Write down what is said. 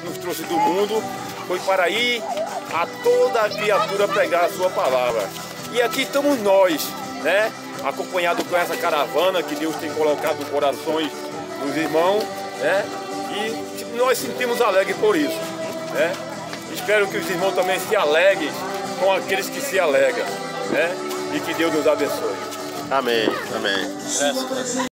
nos trouxe do mundo foi para ir a toda a criatura pregar a sua palavra. E aqui estamos nós, né? Acompanhado com essa caravana que Deus tem colocado nos corações dos irmãos, né? E nós sentimos alegre por isso, né? Espero que os irmãos também se alegrem com aqueles que se alegram, né? E que Deus nos abençoe. Amém, amém.